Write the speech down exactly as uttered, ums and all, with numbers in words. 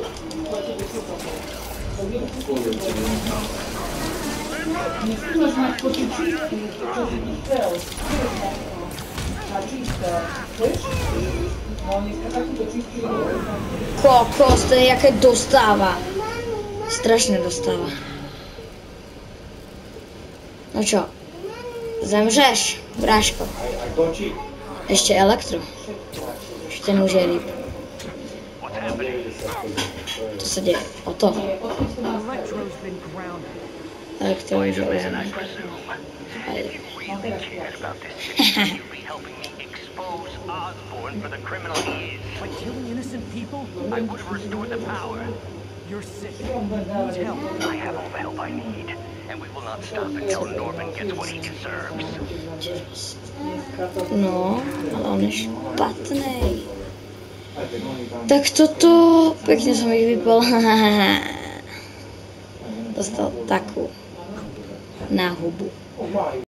Kokos, to je jaké dostáva. Strašne dostáva. No čo? Zemřeš, bráško. Ešte elektro. Ešte ten už je líp. To sa deje. O to. Elektro už je uzený. For the criminal he is. By killing innocent people, I would have restored the power. You're sick. You need help. I have all the help I need, and we will not stop until Norman gets what he deserves. No, ale on je špatnej. Tak toto, pekne som ich vypol. Dostal takú na hubu.